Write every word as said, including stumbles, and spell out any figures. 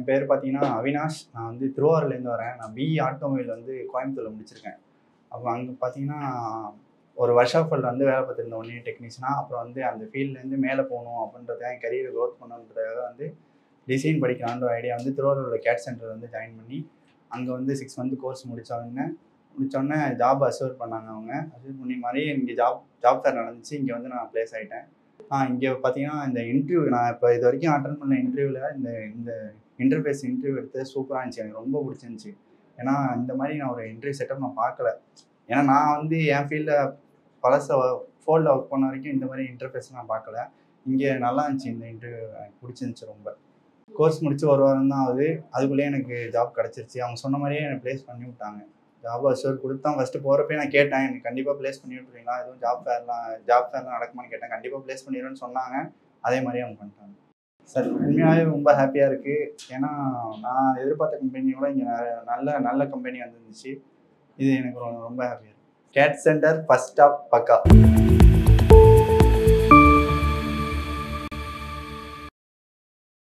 பேர் பார்த்தீங்கன்னா அவினாஷ். நான் வந்து திருவாரூர்லேருந்து வரேன். நான் பிஇ ஆட்டோமொபைல் வந்து கோயம்புத்தூரில் முடிச்சிருக்கேன். அப்போ அங்கே பார்த்தீங்கன்னா ஒரு ஒர்க் ஷாப்பில் வந்து வேலை பார்த்துருந்தேன் ஒன் இயர் டெக்னீஷியனாக. அப்புறம் வந்து அந்த ஃபீல்ட்லேருந்து மேலே போகணும் அப்படின்றத என் கரியரை க்ரோத் பண்ணணுன்றதுக்காக வந்து டிசைன் படிக்கலான்ற ஐடியா வந்து திருவாரூரில் கேட் சென்டர் வந்து ஜாயின் பண்ணி அங்கே வந்து சிக்ஸ் மந்த் கோர்ஸ் முடித்தோடனே முடித்தோடனே ஜாப் அஷ்யூர் பண்ணாங்க. அவங்க அஷ்யூர் பண்ணி மாதிரி இங்கே ஜாப் ஜாப் ஃபேர் நடந்துச்சு. இங்கே வந்து நான் ப்ளேஸ் ஆகிட்டேன். ஆ இங்கே பார்த்தீங்கன்னா இந்த இன்டர்வியூ நான் இப்போ இது வரைக்கும் அட்டன் பண்ண இன்டர்வியூவில் இந்த இந்த இன்டர்ஃபேஸ் இன்டர்வியூ எடுத்து சூப்பராக இருந்துச்சு. எனக்கு ரொம்ப பிடிச்சிருந்துச்சி. ஏன்னா இந்த மாதிரி நான் ஒரு இன்டர்வியூ செட்டப் நான் பார்க்கல. ஏன்னா நான் வந்து என் ஃபீல்டில் பழச ஃபோல்டில் ஒர்க் பண்ண வரைக்கும் இந்த மாதிரி இன்டர்ஃபேஸ் நான் பார்க்கல. இங்கே நல்லா இருந்துச்சு. இந்த இன்டர்வியூ எனக்கு பிடிச்சிருந்துச்சி ரொம்ப. கோர்ஸ் முடிச்சு ஒரு வாரம் தான் ஆகுது. அதுக்குள்ளேயே எனக்கு ஜாப் கிடச்சிருச்சு. அவங்க சொன்ன மாதிரியே எனக்கு ப்ளேஸ் பண்ணி விட்டாங்க. ஜாப் அஷ்யூர் கொடுத்தா ஃபஸ்ட்டு போகிறப்பே நான் கேட்டேன், எனக்கு கண்டிப்பாக ப்ளேஸ் பண்ணி விட்டுருவீங்களா, எதுவும் ஜாப் ஃபேர்லாம் ஜாப் ஃபேர்லாம் நடக்குமான்னு கேட்டேன். கண்டிப்பாக ப்ளேஸ் பண்ணிடுவேன்னு சொன்னாங்க. அதே மாதிரியே அவங்க பண்ணிட்டாங்க. சார் உண்மையாகவே ரொம்ப ஹாப்பியாக இருக்குது. ஏன்னா நான் எதிர்பார்த்த கம்பெனியோட இங்கே நல்ல நல்ல கம்பெனி வந்துருந்துச்சு. இது எனக்கு ரொம்ப ரொம்ப ஹாப்பியாக இருக்குது. கேட் சென்டர் ஃபர்ஸ்ட் ஜாப் பக்கா.